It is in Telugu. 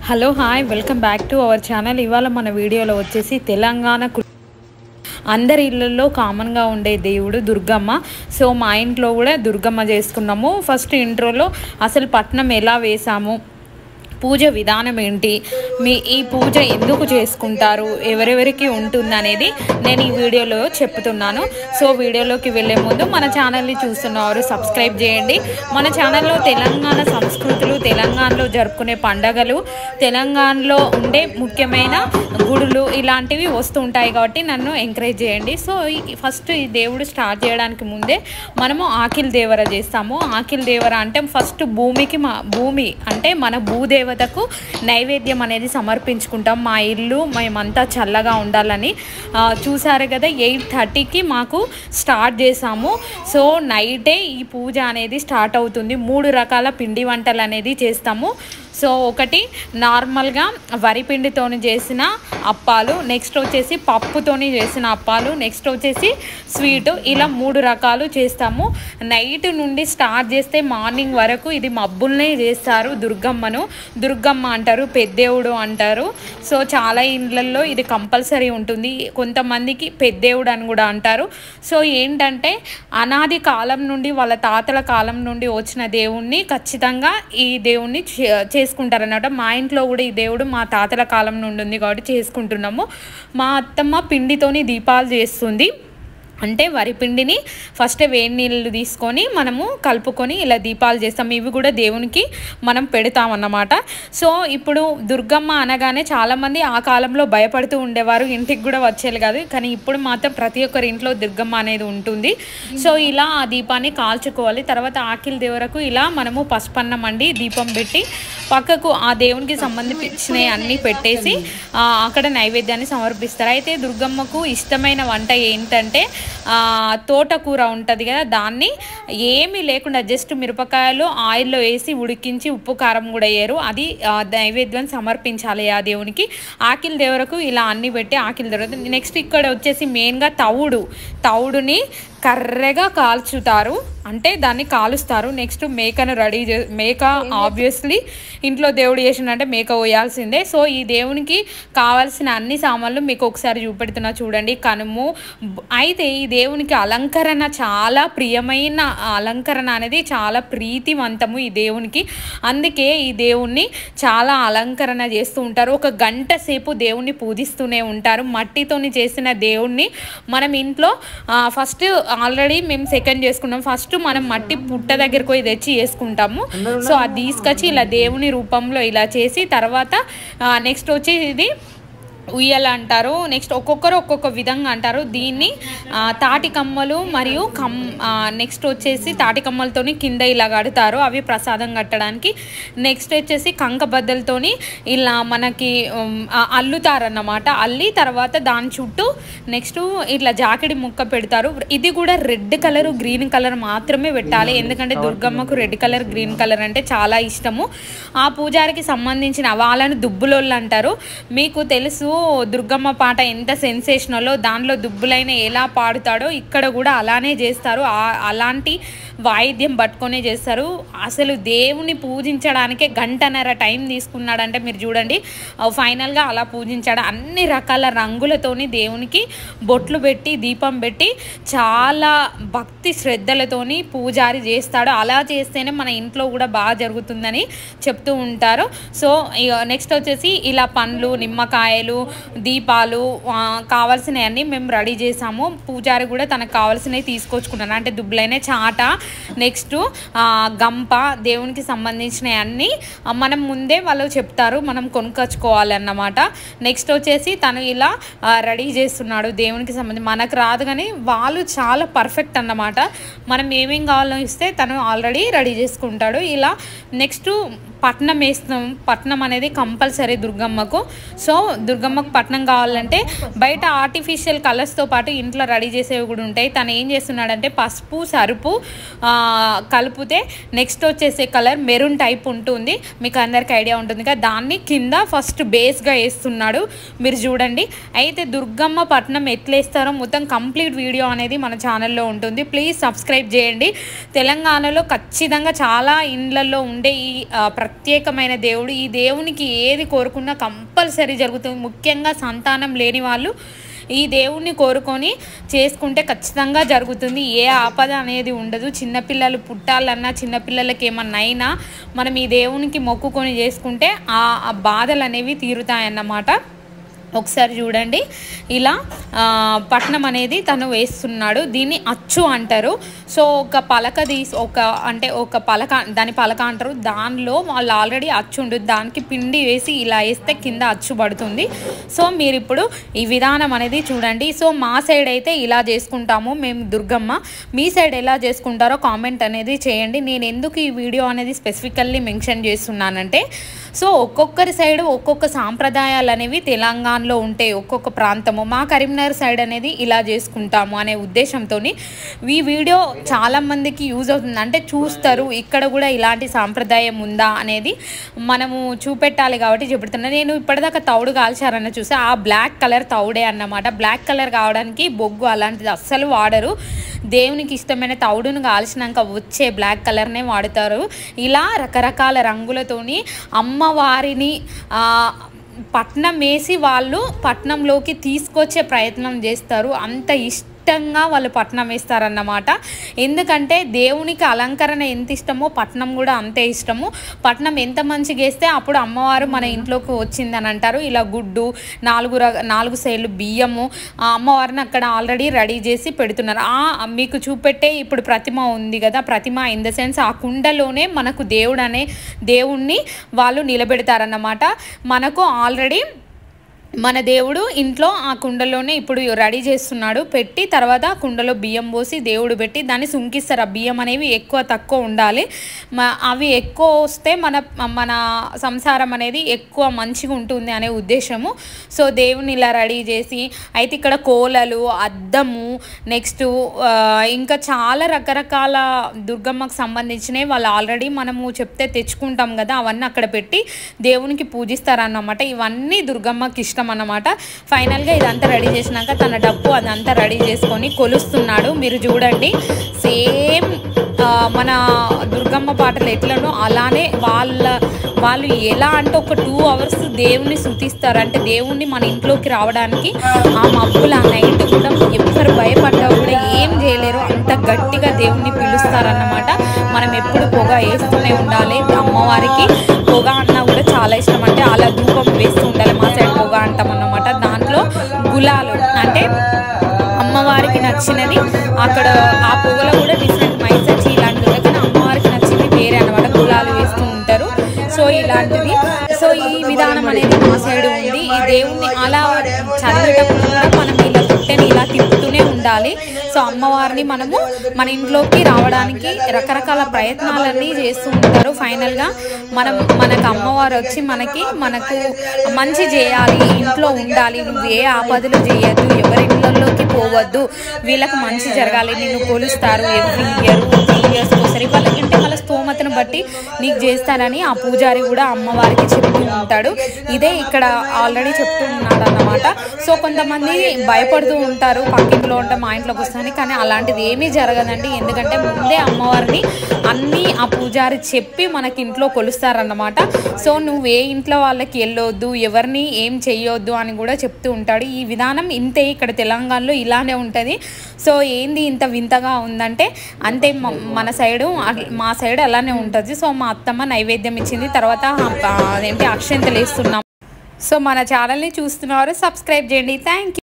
Hello hi welcome back to our channel. ఇవాళ మన వీడియోలో వచ్చేసి తెలంగాణ అందరి ఇళ్ళల్లో కామన్గా ఉండే దేవుడు దుర్గమ్మ. సో మా ఇంట్లో కూడా దుర్గమ్మ చేసుకున్నాము. ఫస్ట్ ఇంట్రోలో అసలు పట్నం ఎలా వేసాము, పూజ విధానం ఏంటి, ఈ పూజ ఎందుకు చేసుకుంటారు, ఎవరెవరికి ఉంటుంది అనేది నేను ఈ వీడియోలో చెప్తున్నాను. సో వీడియోలోకి వెళ్ళే ముందు మన ఛానల్ని చూస్తున్నవారు సబ్స్క్రైబ్ చేయండి. మన ఛానల్లో తెలంగాణ సంస్కృతులు, తెలంగాణలో జరుపుకునే పండగలు, తెలంగాణలో ఉండే ముఖ్యమైన గుడులు ఇలాంటివి వస్తూ ఉంటాయి కాబట్టి నన్ను ఎంకరేజ్ చేయండి. సో ఫస్ట్ ఈ దేవుడు స్టార్ట్ చేయడానికి ముందే మనము ఆకిల్ దేవర చేస్తాము. ఆకిల్ దేవర అంటే ఫస్ట్ భూమి అంటే మన భూదేవతకు నైవేద్యం అనేది సమర్పించుకుంటాం. మా ఇల్లు మేమంతా చల్లగా ఉండాలని. చూసారు కదా, 8:30కి మాకు స్టార్ట్ చేసాము. సో నైటే ఈ పూజ అనేది స్టార్ట్ అవుతుంది. 3 రకాల పిండి వంటలు అనేది చేస్తాము. సో ఒకటి నార్మల్గా వరిపిండితోని చేసిన అప్పాలు, నెక్స్ట్ వచ్చేసి పప్పుతోని చేసిన అప్పాలు, నెక్స్ట్ వచ్చేసి స్వీటు, ఇలా 3 రకాలు చేస్తాము. నైట్ నుండి స్టార్ట్ చేస్తే మార్నింగ్ వరకు ఇది మబ్బుల్నే చేస్తారు. దుర్గమ్మ అంటారు, పెద్దేవుడు అంటారు. సో చాలా ఇండ్లల్లో ఇది కంపల్సరీ ఉంటుంది. కొంతమందికి పెద్దేవుడు అని కూడా అంటారు. సో ఏంటంటే అనాది కాలం నుండి, వాళ్ళ తాతల కాలం నుండి వచ్చిన దేవుణ్ణి ఖచ్చితంగా ఈ దేవుణ్ణి చేసుకుంటారన్నమాట. మా ఇంట్లో కూడా ఈ దేవుడు మా తాతల కాలం నుండి ఉంది కాబట్టి చేసుకుంటున్నాము. మా అత్తమ్మ పిండితోని దీపాలు చేస్తుంది. అంటే వరిపిండిని ఫస్ట్ వేడి నీళ్ళు తీసుకొని మనము కలుపుకొని ఇలా దీపాలు చేస్తాం. ఇవి కూడా దేవునికి మనం పెడతామన్నమాట. సో ఇప్పుడు దుర్గమ్మ అనగానే చాలామంది ఆ కాలంలో భయపడుతూ ఉండేవారు, ఇంటికి కూడా వచ్చేది కాదు. కానీ ఇప్పుడు మాత్రం ప్రతి ఒక్కరి ఇంట్లో దుర్గమ్మ అనేది ఉంటుంది. సో ఇలా ఆ దీపాన్ని కాల్చుకోవాలి. తర్వాత ఆకిల్ దేవరకు ఇలా మనము పసుపన్నం అండి దీపం పెట్టి పక్కకు ఆ దేవునికి సంబంధించినవి అన్నీ పెట్టేసి అక్కడ నైవేద్యాన్ని సమర్పిస్తారు. అయితే దుర్గమ్మకు ఇష్టమైన వంట ఏంటంటే తోటకూర ఉంటుంది కదా, దాన్ని ఏమీ లేకుండా జస్ట్ మిరపకాయలు ఆయిల్లో వేసి ఉడికించి ఉప్పు కారం కూడా వేయరు, అది నైవేద్యం సమర్పించాలి ఆ దేవునికి. ఆకిల్ దేవరకు ఇలా అన్ని పెట్టి ఆకిల్ దేవర. నెక్స్ట్ ఇక్కడ వచ్చేసి మెయిన్గా తవుడుని కర్రెగా కాల్చుతారు, అంటే దాన్ని కాలుస్తారు. నెక్స్ట్ మేకను మేక ఆబ్వియస్లీ ఇంట్లో దేవుడు చేసిందంటే మేక పోయాల్సిందే. సో ఈ దేవునికి కావాల్సిన అన్ని సామాన్లు మీకు ఒకసారి చూపెడుతున్నా చూడండి. కనుము. అయితే ఈ దేవునికి అలంకరణ చాలా ప్రియమైన అలంకరణ అనేది చాలా ప్రీతివంతము ఈ దేవునికి. అందుకే ఈ దేవుణ్ణి చాలా అలంకరణ చేస్తూ ఉంటారు. 1 గంట సేపు దేవుణ్ణి పూజిస్తూనే ఉంటారు. మట్టితోని చేసిన దేవుణ్ణి మనం ఇంట్లో ఫస్ట్ ఆల్రెడీ మేము సెకండ్ చేసుకున్నాం. ఫస్ట్ మనం మట్టి పుట్ట దగ్గరకు పోయి తెచ్చి వేసుకుంటాము. సో అది తీసుకొచ్చి ఇలా దేవుని రూపంలో ఇలా చేసి తర్వాత నెక్స్ట్ వచ్చి ఇది ఉయ్యాల అంటారు. నెక్స్ట్ ఒక్కొక్కరు ఒక్కొక్క విధంగా అంటారు దీన్ని. తాటి కమ్మలు మరియు నెక్స్ట్ వచ్చేసి తాటి కమ్మలతోని కింద ఇలా కడతారు, అవి ప్రసాదం కట్టడానికి. నెక్స్ట్ వచ్చేసి కంకబద్దలతోని ఇలా మనకి అల్లుతారన్నమాట. అల్లి తర్వాత దాని చుట్టూ నెక్స్ట్ ఇట్లా జాకెడి ముక్క పెడతారు. ఇది కూడా రెడ్ కలర్ గ్రీన్ కలర్ మాత్రమే పెట్టాలి, ఎందుకంటే దుర్గమ్మకు రెడ్ కలర్ గ్రీన్ కలర్ అంటే చాలా ఇష్టము. ఆ పూజారికి సంబంధించిన వాళ్ళని దుబ్బులోళ్ళు అంటారు. మీకు తెలుసు దుర్గమ్మ పాట ఎంత సెన్సేషనలో, దానిలో దుబ్బులైన ఎలా పాడుతాడో ఇక్కడ కూడా అలానే చేస్తారు. అలాంటి వాయిద్యం పట్టుకొనే చేస్తారు. అసలు దేవుని పూజించడానికే 1.5 గంట టైం తీసుకున్నాడంటే మీరు చూడండి. ఫైనల్గా అలా పూజించాడు. అన్ని రకాల రంగులతోని దేవునికి బొట్లు పెట్టి దీపం పెట్టి చాలా భక్తి శ్రద్ధలతోని పూజారి చేస్తాడు. అలా చేస్తేనే మన ఇంట్లో కూడా బాగా జరుగుతుందని చెప్తూ ఉంటారు. సో నెక్స్ట్ వచ్చేసి ఇలా పండ్లు, నిమ్మకాయలు, దీపాలు కావాల్సినవన్నీ మేము రెడీ చేసాము. పూజారి కూడా తనకు కావాల్సినవి తీసుకొచ్చుకున్నాను, అంటే దుబ్బులైన చాట, నెక్స్ట్ గంప, దేవునికి సంబంధించినవి అన్నీ మనం ముందే వాళ్ళు చెప్తారు, మనం కొనుక్కొచ్చుకోవాలన్నమాట. నెక్స్ట్ వచ్చేసి తను ఇలా రెడీ చేస్తున్నాడు దేవునికి సంబంధించి. మనకు రాదు కానీ వాళ్ళు చాలా పర్ఫెక్ట్ అన్నమాట. మనం ఏమేం కావాలో ఇస్తే తను ఆల్రెడీ రెడీ చేసుకుంటాడు. ఇలా నెక్స్ట్ పట్నం వేస్తాం. పట్నం అనేది కంపల్సరీ దుర్గమ్మకు. సో దుర్గమ్మకు పట్నం కావాలంటే బయట ఆర్టిఫిషియల్ కలర్స్తో పాటు ఇంట్లో రెడీ చేసేవి కూడా ఉంటాయి. తను ఏం చేస్తున్నాడంటే పసుపు సరుపు కలిపితే నెక్స్ట్ వచ్చేసే కలర్ మెరూన్ టైప్ ఉంటుంది, మీకు అందరికి ఐడియా ఉంటుంది కదా, దాన్ని కింద ఫస్ట్ బేస్గా వేస్తున్నాడు. మీరు చూడండి. అయితే దుర్గమ్మ పట్నం ఎట్లా వేస్తారో మొత్తం కంప్లీట్ వీడియో అనేది మన ఛానల్లో ఉంటుంది. ప్లీజ్ సబ్స్క్రైబ్ చేయండి. తెలంగాణలో ఖచ్చితంగా చాలా ఇండ్లలో ఉండే ఈ ప్రత్యేకమైన దేవుడు. ఈ దేవునికి ఏది కోరుకున్నా కంపల్సరీ జరుగుతుంది. ముఖ్యంగా సంతానం లేని వాళ్ళు ఈ దేవుణ్ణి కోరుకొని చేసుకుంటే ఖచ్చితంగా జరుగుతుంది. ఏ ఆపద అనేది ఉండదు. చిన్నపిల్లలు పుట్టాలన్నా చిన్నపిల్లలకి ఏమన్నా అయినా మనం ఈ దేవునికి మొక్కుకొని చేసుకుంటే ఆ బాధలు అనేవి తీరుతాయన్నమాట. ఒకసారి చూడండి, ఇలా పట్నం అనేది తను వేస్తున్నాడు. దీన్ని అచ్చు అంటారు. సో ఒక పలక ఒక పలక, దాని పలక అంటారు. దానిలో వాళ్ళు ఆల్రెడీ అచ్చు ఉంటుంది. దానికి పిండి వేసి ఇలా వేస్తే కింద అచ్చు పడుతుంది. సో మీరు ఇప్పుడు ఈ విధానం అనేది చూడండి. సో మా సైడ్ అయితే ఇలా చేసుకుంటాము మేము దుర్గమ్మ. మీ సైడ్ ఎలా చేసుకుంటారో కామెంట్ అనేది చేయండి. నేను ఎందుకు ఈ వీడియో అనేది స్పెసిఫికల్లీ మెన్షన్ చేస్తున్నానంటే, సో ఒక్కొక్కరి సైడ్ ఒక్కొక్క సాంప్రదాయాలు అనేవి తెలంగాణలో ఉంటాయి. ఒక్కొక్క ప్రాంతము. మా కరీంనగర్ సైడ్ అనేది ఇలా చేసుకుంటాము అనే ఉద్దేశంతో ఈ వీడియో చాలామందికి యూజ్ అవుతుంది. అంటే చూస్తారు ఇక్కడ కూడా ఇలాంటి సాంప్రదాయం ఉందా అనేది మనము చూపెట్టాలి కాబట్టి చెబుతున్నాను. నేను ఇప్పటిదాకా తౌడు కాల్చారన్న చూసి ఆ బ్లాక్ కలర్ తౌడే అన్నమాట. బ్లాక్ కలర్ కావడానికి బొగ్గు అలాంటిది అస్సలు వాడరు. దేవునికి ఇష్టమైన తౌడును కాల్చినాక వచ్చే బ్లాక్ కలర్నే వాడతారు. ఇలా రకరకాల రంగులతోని అమ్మవారిని పట్నం వేసి వాళ్ళు పట్నంలోకి తీసుకొచ్చే ప్రయత్నం చేస్తారు. అంత ఇష్టంగా వాళ్ళు పట్నం వేస్తారన్నమాట. ఎందుకంటే దేవునికి అలంకరణ ఎంత ఇష్టమో పట్నం కూడా అంతే ఇష్టము. పట్నం ఎంత మంచిగా వేస్తే అప్పుడు అమ్మవారు మన ఇంట్లోకి వచ్చిందని అంటారు. ఇలా గుడ్డు, 4 సైడ్లు బియ్యము అమ్మవారిని అక్కడ ఆల్రెడీ రెడీ చేసి పెడుతున్నారు. మీకు చూపెట్టే ఇప్పుడు ప్రతిమ ఉంది కదా, ప్రతిమ ఇన్ ద సెన్స్ ఆ కుండలోనే మనకు దేవుణ్ణి వాళ్ళు నిలబెడతారన్నమాట. మనకు ఆల్రెడీ మన దేవుడు ఇంట్లో ఆ కుండలోనే ఇప్పుడు రెడీ చేస్తున్నాడు. పెట్టి తర్వాత కుండలో బియ్యం పోసి దేవుడు పెట్టి దాన్ని సుంకిస్తారు. ఆ బియ్యం అనేవి ఎక్కువ తక్కువ ఉండాలి. అవి ఎక్కువ వస్తే మన సంసారం అనేది ఎక్కువ మంచిగా ఉంటుంది అనే ఉద్దేశము. సో దేవుని ఇలా రెడీ చేసి అయితే ఇక్కడ కోలలు, అద్దము, నెక్స్ట్ ఇంకా చాలా రకరకాల దుర్గమ్మకు సంబంధించినవి వాళ్ళు ఆల్రెడీ మనము చెప్తే తెచ్చుకుంటాం కదా, అవన్నీ అక్కడ పెట్టి దేవునికి పూజిస్తారన్నమాట. ఇవన్నీ దుర్గమ్మకి ఇష్టం అన్నమాట. ఫైనల్గా ఇదంతా రెడీ చేసినాక తన డప్పు అదంతా రెడీ చేసుకొని కొలుస్తున్నాడు. మీరు చూడండి, సేమ్ మన దుర్గమ్మ పాటలు ఎట్లనో అలానే వాళ్ళు ఎలా అంటే ఒక 2 hours దేవుణ్ణి స్తుతిస్తారు. అంటే దేవుణ్ణి మన ఇంట్లోకి రావడానికి ఆ మబ్బులు ఆ నైట్ కూడా ఎవరు భయపడ్డా కూడా ఏం చేయలేరు. అంత గట్టిగా దేవుణ్ణి పిలుస్తారన్నమాట. మనం ఎప్పుడు పొగ వేస్తూనే ఉండాలి. అమ్మవారికి పొగ అన్నా కూడా చాలా ఇష్టం. అంటే అలా ధూపం వేస్తూ ఉండాలి. మా సైడ్ పొగ అంటాం అన్నమాట. దాంట్లో గులాలు అంటే అమ్మవారికి నచ్చినది అక్కడ ఆ పొగలో కూడా డిఫరెంట్ మైసెస్ ఇలాంటివి ఉంటాయి. కానీ అమ్మవారికి నచ్చింది వేరే అన్నమాట. గులాలు వేస్తూ ఉంటారు. సో ఇలాంటిది. సో ఈ విధానం అనేది మా సైడ్ ఉంది. ఈ దేవుణ్ణి అలా చదివేటప్పుడు కూడా మనం ఇలా తొట్టెని ఇలా తిప్పుతూనే ఉండాలి. సో అమ్మవారిని మనము మన ఇంట్లోకి రావడానికి రకరకాల ప్రయత్నాలన్నీ చేస్తూ ఉంటారు. ఫైనల్గా మనకు అమ్మవారు వచ్చి మనకు మంచి చేయాలి, ఇంట్లో ఉండాలి, నువ్వు ఏ ఆపదలు చేయొద్దు, ఎవరి ఇళ్ళల్లోకి పోవద్దు, వీళ్ళకి మంచి జరగాలి, నిన్ను కొలుస్తారు ఎవ్రీ ఇయర్ 3 years ఒకసారి. వాళ్ళకంటే వాళ్ళ స్తోమతను బట్టి నీకు చేస్తారని ఆ పూజారి కూడా అమ్మవారికి చెప్తూ ఉంటాడు. ఇదే ఇక్కడ ఆల్రెడీ చెప్తూ ఉన్నాడు అన్నమాట. సో కొంతమంది భయపడుతూ ఉంటారు, పక్కింట్లో ఉంటే మా ఇంట్లోకి వస్తాను, కానీ అలాంటిది ఏమీ జరగదండి. ఎందుకంటే ముందే అమ్మవారిని అన్నీ ఆ పూజారి చెప్పి మనకి ఇంట్లో కొలుస్తారన్నమాట. సో నువ్వు ఏ ఇంట్లో వాళ్ళకి వెళ్ళొద్దు, ఎవరిని ఏం చెయ్యొద్దు అని కూడా చెప్తూ ఉంటాడు. ఈ విధానం ఇంతే ఇక్కడ తెలంగాణలో ఇలానే ఉంటుంది. సో ఏంది ఇంత వింతగా ఉందంటే అంతే, మా సైడ్ అలానే ఉంటుంది. సో మా అత్తమ్మ నైవేద్యం ఇచ్చింది. తర్వాత అక్షంతలు వేస్తున్నాం. సో మన ఛానల్ని చూస్తున్నారు, సబ్స్క్రైబ్ చేయండి. Thank you.